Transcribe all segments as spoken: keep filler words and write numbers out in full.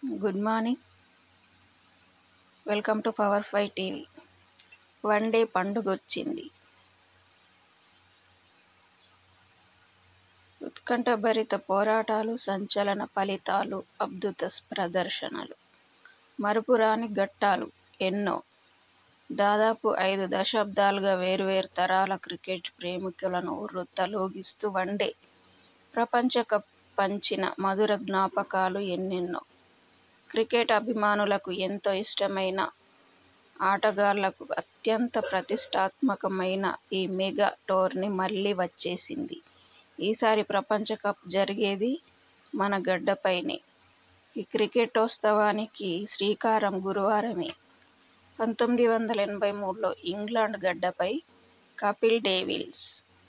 Good morning. Welcome to power five TV. One day పండుగొచ్చింది. ఉత్కంఠభరిత పోరాటాలు, సంచలన ఫలితాలు, అద్భుత ప్రదర్శనలు, మరుపురాని ఘట్టాలు ఎన్నో. దాదాపు ఐదు దశాబ్దాలుగా వేర్వేరు తరాల క్రికెట్ ప్రేమికులను ఉర్రూతలూగిస్తూ వన్డే ప్రపంచకప్ పంచిన మధుర జ్ఞాపకాలు ఎన్నెన్నో. క్రికెట్ అభిమానులకు ఎంతో ఇష్టమైన, ఆటగాళ్లకు అత్యంత ప్రతిష్ఠాత్మకమైన ఈ మెగా టోర్నీ మళ్లీ వచ్చేసింది. ఈసారి ప్రపంచకప్ జరిగేది మన గడ్డపైనే. ఈ క్రికెటోత్సవానికి శ్రీకారం గురువారమే పంతొమ్మిది వందల ఎనభై మూడులో ఇంగ్లాండ్ గడ్డపై కపిల్ డేవిల్స్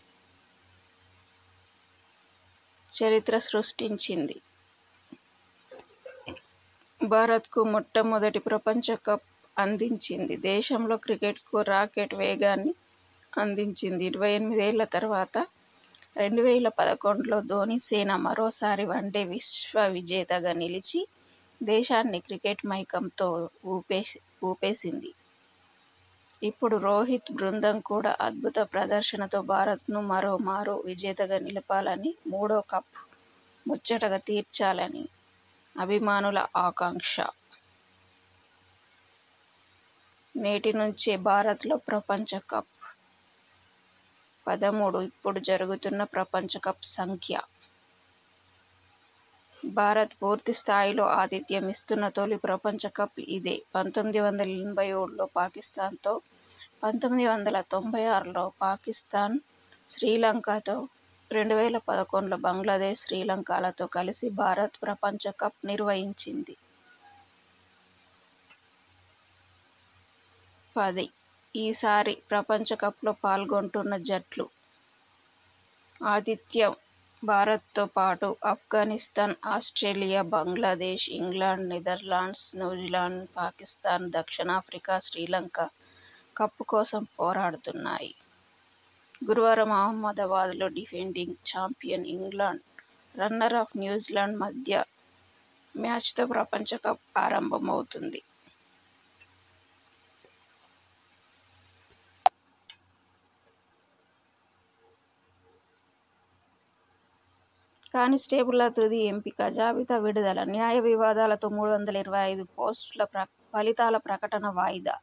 చరిత్ర సృష్టించింది. భారత్కు మొట్టమొదటి ప్రపంచకప్ అందించింది. దేశంలో క్రికెట్కు రాకెట్ వేగాన్ని అందించింది. ఇరవై ఎనిమిదేళ్ల తర్వాత రెండు వేల పదకొండులో ధోనీసేన మరోసారి వన్డే విశ్వ విజేతగా నిలిచి దేశాన్ని క్రికెట్ మైకంతో ఊపేసి ఊపేసింది. ఇప్పుడు రోహిత్ బృందం కూడా అద్భుత ప్రదర్శనతో భారత్ను మరో మారు విజేతగా నిలపాలని, మూడో కప్ ముచ్చటగా తీర్చాలని అభిమానుల ఆకాంక్ష. నేటి నుంచే భారత్లో ప్రపంచకప్ పదమూడు ఇప్పుడు జరుగుతున్న ప్రపంచకప్ సంఖ్య. భారత్ పూర్తి స్థాయిలో ఆతిథ్యం ఇస్తున్న తొలి ప్రపంచకప్ ఇదే. పంతొమ్మిది వందల ఎనభై ఏడులో పాకిస్థాన్తో, పంతొమ్మిది వందల తొంభై ఆరులో పాకిస్థాన్ శ్రీలంకతో, రెండు వేల పదకొండులో బంగ్లాదేశ్ శ్రీలంకలతో కలిసి భారత్ ప్రపంచకప్ నిర్వహించింది. పది ఈసారి ప్రపంచకప్లో పాల్గొంటున్న జట్లు. ఆతిథ్యం భారత్తో పాటు Afghanistan, Australia, Bangladesh, England, Netherlands, New Zealand, Pakistan, దక్షిణాఫ్రికా, శ్రీలంక కప్ కోసం పోరాడుతున్నాయి. గురువారం అహ్మదాబాద్లో defending champion England, runner up New Zealand మధ్య మ్యాచ్తో ప్రపంచకప్ ఆరంభమవుతుంది. కానిస్టేబుళ్ల తుది ఎంపిక జాబితా విడుదల. న్యాయ వివాదాలతో మూడు వందల ఇరవై ఐదు పోస్టుల ప్ర ఫలితాల ప్రకటన వాయిదా.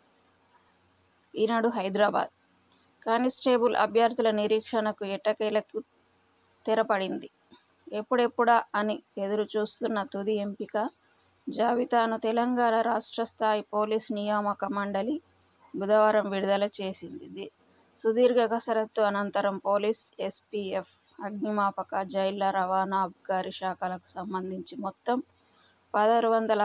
ఈనాడు హైదరాబాద్ కానిస్టేబుల్ అభ్యర్థుల నిరీక్షణకు ఎట్టకేలకు తెరపడింది. ఎప్పుడెప్పుడా అని ఎదురుచూస్తున్న తుది ఎంపిక జాబితాను తెలంగాణ రాష్ట్ర స్థాయి పోలీస్ నియామక మండలి బుధవారం విడుదల చేసింది. సుదీర్ఘ కసరత్తు అనంతరం పోలీస్, ఎస్పీఎఫ్, అగ్నిమాపక, జైళ్ల, రవాణా, అబ్కారీ శాఖలకు సంబంధించి మొత్తం పదహారు వందల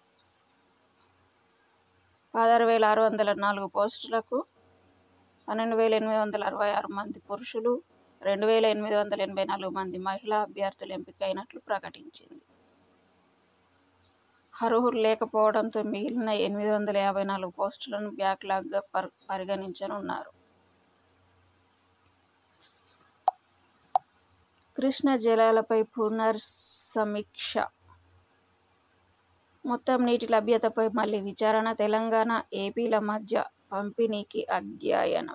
పదహారు వేల ఆరు వందల నాలుగు పోస్టులకు పన్నెండు వేల ఎనిమిది వందల అరవై ఆరు మంది పురుషులు, రెండు వేల ఎనిమిది వందల ఎనభై నాలుగు మంది మహిళా అభ్యర్థులు ఎంపికైనట్లు ప్రకటించింది. అర్హులు లేకపోవడంతో మిగిలిన ఎనిమిది వందల యాభై నాలుగు పోస్టులను బ్యాక్లాగ్గా పర్ పరిగణించనున్నారు. కృష్ణా జలాలపై పునర్సమీక్ష. మొత్తం నీటి లభ్యతపై మళ్లీ విచారణ. తెలంగాణ, ఏపీల మధ్య పంపిణీకి అధ్యయనం.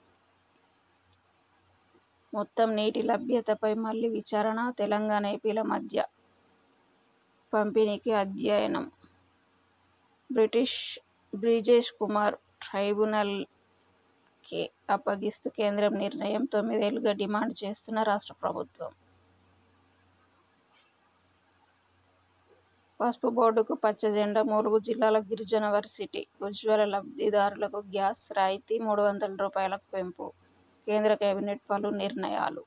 మొత్తం నీటి లభ్యతపై మళ్లీ విచారణ. తెలంగాణ, ఏపీల మధ్య పంపిణీకి అధ్యయనం. బ్రిటిష్ బ్రిజేష్ కుమార్ ట్రైబ్యునల్కే అప్పగిస్తూ కేంద్రం నిర్ణయం. తొమ్మిదేళ్లుగా డిమాండ్ చేస్తున్న రాష్ట్ర ప్రభుత్వం. పసుపు బోర్డుకు పచ్చజెండా. ములుగు జిల్లాల గిరిజన వర్సిటీ ఉజ్వల లబ్ధిదారులకు గ్యాస్ రాయితీ మూడు వందల రూపాయలకు పెంపు. కేంద్ర కేబినెట్ పలు నిర్ణయాలు.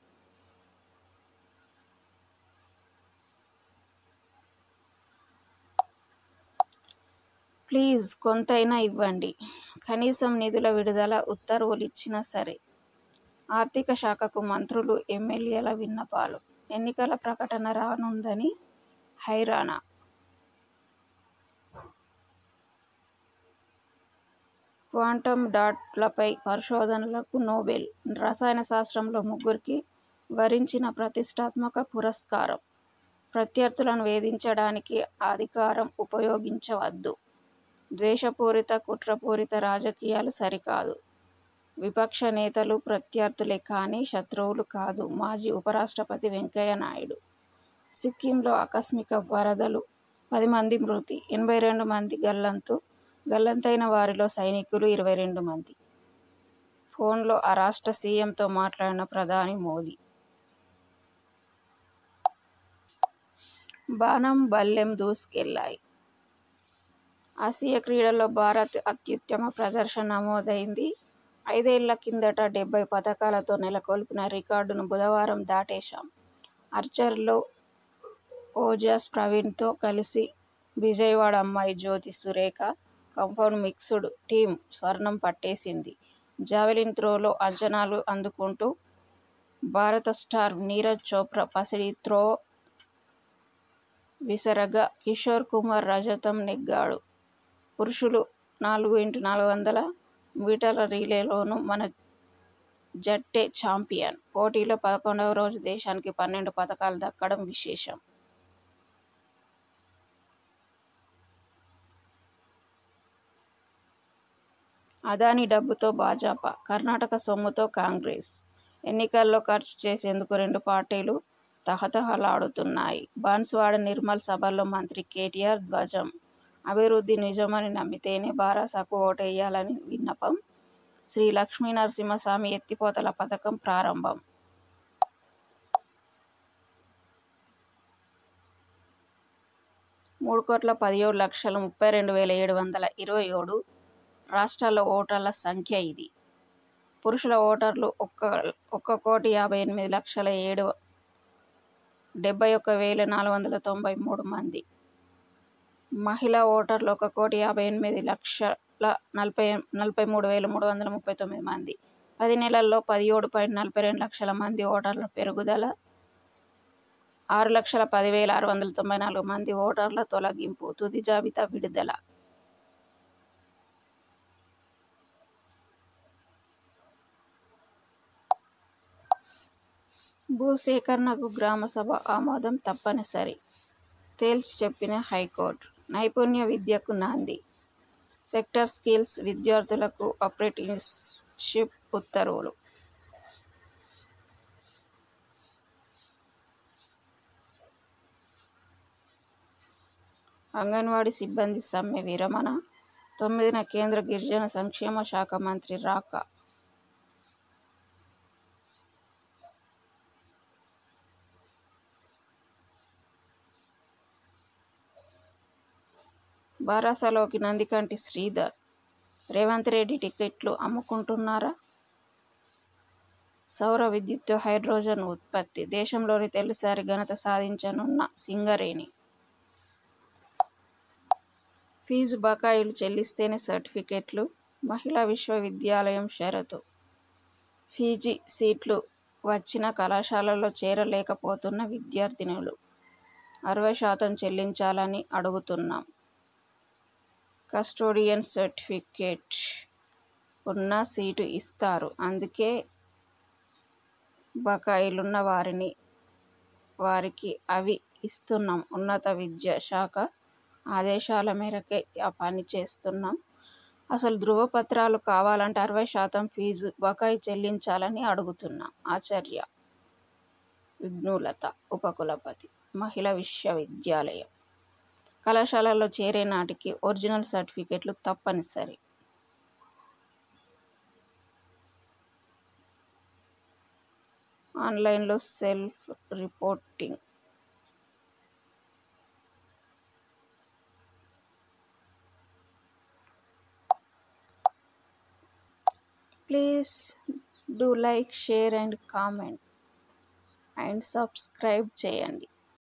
ప్లీజ్ కొంతైనా ఇవ్వండి. కనీసం నిధుల విడుదల ఉత్తర్వులిచ్చినా సరే. ఆర్థిక శాఖకు మంత్రులు, ఎమ్మెల్యేల విన్నపాలు. ఎన్నికల ప్రకటన రానుందని హైరానా. క్వాంటమ్ డాట్లపై పరిశోధనలకు నోబెల్. రసాయన శాస్త్రంలో ముగ్గురికి వరించిన ప్రతిష్ఠాత్మక పురస్కారం. ప్రత్యర్థులను వేధించడానికి అధికారం ఉపయోగించవద్దు. ద్వేషపూరిత, కుట్రపూరిత రాజకీయాలు సరికాదు. విపక్ష నేతలు ప్రత్యర్థులే కానీ శత్రువులు కాదు. మాజీ ఉపరాష్ట్రపతి వెంకయ్యనాయుడు. సిక్కింలో ఆకస్మిక వరదలు, పది మంది మృతి, ఎనభై రెండు మంది గల్లంతు. గల్లంతైన వారిలో సైనికులు ఇరవై రెండు మంది. ఫోన్లో ఆ రాష్ట్ర సీఎంతో మాట్లాడిన ప్రధాని మోదీ. బాణం బల్లెం దూసుకెళ్లాయి. ఆసియా క్రీడల్లో భారత్ అత్యుత్తమ ప్రదర్శన నమోదైంది. ఐదేళ్ల కిందట డెబ్బై పతకాలతో నెలకొల్పిన రికార్డును బుధవారం దాటేశాం. ఆర్చరీలో ఓజస్ ప్రవీణ్తో కలిసి విజయవాడ అమ్మాయి Jyothi Surekha compound mixed team స్వర్ణం పట్టేసింది. జావెలిన్ త్రోలో అంచనాలు అందుకుంటూ భారత స్టార్ నీరజ్ చోప్రా పసిడి త్రో విసరగా కిషోర్ కుమార్ రజతం నెగ్గాడు. పురుషులు నాలుగు ఇంటూ నాలుగు వందల మీటర్ల రిలేలోనూ మన జట్టే ఛాంపియన్. పోటీలో పదకొండవ రోజు దేశానికి పన్నెండు పతకాలు దక్కడం విశేషం. అదానీ డబ్బుతో భాజపా, కర్ణాటక సొమ్ముతో కాంగ్రెస్. ఎన్నికల్లో ఖర్చు చేసేందుకు రెండు పార్టీలు తహతహలాడుతున్నాయి. బాన్సువాడ నిర్మల్ సభల్లో మంత్రి కేటీఆర్ ధ్వజం. అభివృద్ధి నిజమని నమ్మితేనే భరోసాకు ఓటేయాలని విన్నపం. శ్రీ లక్ష్మీ నరసింహస్వామి ఎత్తిపోతల పథకం ప్రారంభం. మూడు కోట్ల పదిహేడు లక్షల ముప్పై రెండు వేల ఏడు వందల ఇరవై ఏడు రాష్ట్రాల్లో ఓటర్ల సంఖ్య ఇది. పురుషుల ఓటర్లు ఒక్క ఒక్క కోటి యాభై ఎనిమిది లక్షల ఏడు డెబ్బై ఒక్క వేల నాలుగు వందల తొంభై మూడు మంది. మహిళా ఓటర్లు ఒక కోటి యాభై ఎనిమిది లక్షల నలభై నలభై మూడు వేల మూడు వందల ముప్పై తొమ్మిది మంది. పది నెలల్లో పదిహేడు పాయింట్ నలభై రెండు లక్షల మంది ఓటర్ల పెరుగుదల. ఆరు లక్షల పది వేల ఆరు వందల తొంభై నాలుగు మంది ఓటర్ల తొలగింపు. తుది జాబితా విడుదల. భూసేకరణకు గ్రామసభ ఆమోదం తప్పనిసరి తేల్చి చెప్పిన హైకోర్టు. నైపుణ్య విద్యకు నాంది. సెక్టర్ స్కిల్స్ విద్యార్థులకు అప్రెంటిస్షిప్ ఉత్తర్వులు. అంగన్వాడీ సిబ్బంది సమ్మె విరమణ. తొమ్మిదిన కేంద్ర గిరిజన సంక్షేమ శాఖ మంత్రి రాక. బారాసలోకి నందికంటి శ్రీధర్. రేవంత్ రెడ్డి టికెట్లు అమ్ముకుంటున్నారా? సౌర విద్యుత్తు, హైడ్రోజన్ ఉత్పత్తి. దేశంలోని తొలిసారి ఘనత సాధించనున్న సింగరేణి. ఫీజు బకాయిలు చెల్లిస్తేనే సర్టిఫికెట్లు. మహిళా విశ్వవిద్యాలయం షరతు. పీజీ సీట్లు వచ్చిన కళాశాలల్లో చేరలేకపోతున్న విద్యార్థినులు అరవై శాతం చెల్లించాలని అడుగుతున్నాం. కస్టోడియన్ సర్టిఫికేట్ ఉన్న సీటు ఇస్తారు. అందుకే బకాయిలున్న వారిని వారికి అవి ఇస్తున్నాం. ఉన్నత విద్యా శాఖ ఆదేశాల మేరకే ఆ పని చేస్తున్నాం. అసలు ధృవపత్రాలు కావాలంటే అరవై శాతం ఫీజు బకాయి చెల్లించాలని అడుగుతున్నాం. ఆచార్య విఘ్నులత, ఉపకులపతి, మహిళా విశ్వవిద్యాలయం. కళాశాలలో చేరే నాటికి ఒరిజినల్ సర్టిఫికెట్లు తప్పనిసరి. ఆన్లైన్లో self reporting. Please do like, share and comment and subscribe చేయండి.